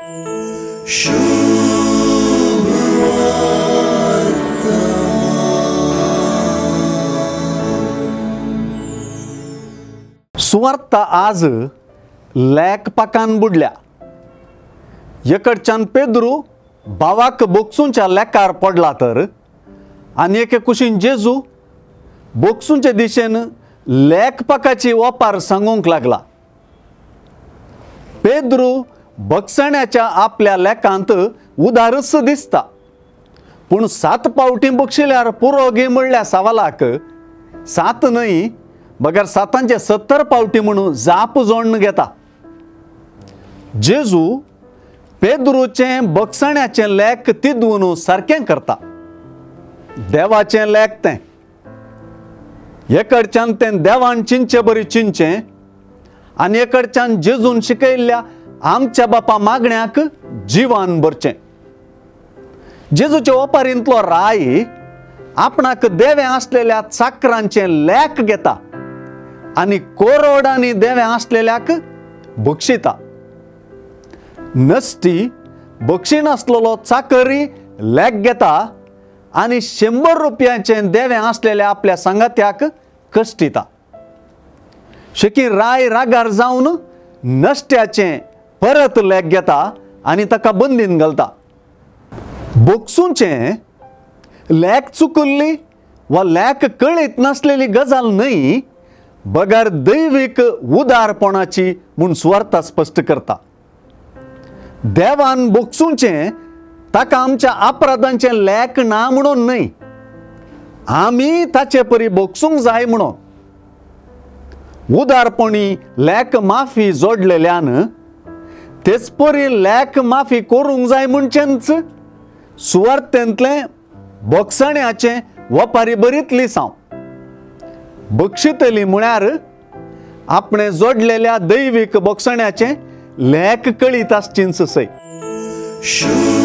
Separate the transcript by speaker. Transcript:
Speaker 1: सुवार्ता आज लॅक पाकान बुडल्या. एकडच्यान पेद्रू भावाक बोक्सूंच्या लॅकार पडला तर आनी एके कुशीन जेजू बोक्सूंचे दिशेन लॅक पाकाची वापार सांगूंक लागला. पेद्रू बक्षण्याच्या आपल्या लॅकांत उदारस दिसता, पूण 7 पावटी बक्षिल्यार पुरो घे म्हणल्या सवालाक 7 न्हय बगर 7चे 70 पावटी म्हणून जाप जोडून घेता. जेजू पेद्रूचे बक्षण्याचे लॅक तिदवून सारकें करता. देवाचें लॅक तें एकडच्यान तें देवान चिंचे बरी चिंचे आनी एकडच्यान जेजून शिकयल्ल्या आमच्या बापा मागण्याक जिवान भरचें. जेजूच्या ओपारींतलो राय आपणाक देवें आसलेल्या चाकरांचें लॅक घेता आनी कोरोडांनी देवें आसलेल्याक बक्षिता. नसती बक्षी नासलेलो चाकरी लॅक घेता आनी 100 रुपयांचें देवें आसलेल्या आपल्या सांगात्याक कश्टिता. शेकी राय रागार जावन नश्ट्याचें परत लॅक घेता आनी ताका बंदीन घालता. बोक्सूंचें लॅक चुकल्ली वा लॅक कळीत नासलेली गजाल न्हय बगर दैवीक उदारपणाची म्हूण सुवार्ता स्पश्ट करता. देवान बोक्सूंचें ताका आमच्या अपराधांचें लॅक ना म्हणून न्हय, आमी ताचे परी बोक्सूंक जाय म्हणून. उदारपणी लॅक माफी जोडलेल्यान तेच परी लॅक माफी करूंक जाय म्हणचेंच सुवार्तेंतलें बक्षण्याचें वपारी बरीत लिसांव. बक्षितली म्हळ्यार आपणे जोडलेल्या दैवीक बक्षण्याचें लॅक कळीत आसचींच सय.